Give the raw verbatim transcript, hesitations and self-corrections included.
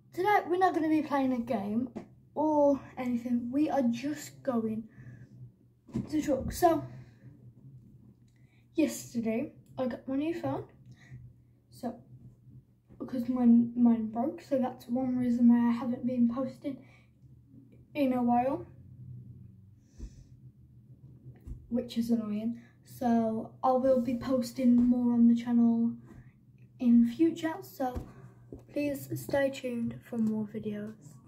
today we're not going to be playing a game or anything. We are just going to talk. So, yesterday I got my new phone. So, because mine, mine broke, so that's one reason why I haven't been posting in a while, which is annoying. So I will be posting more on the channel in future, so please stay tuned for more videos.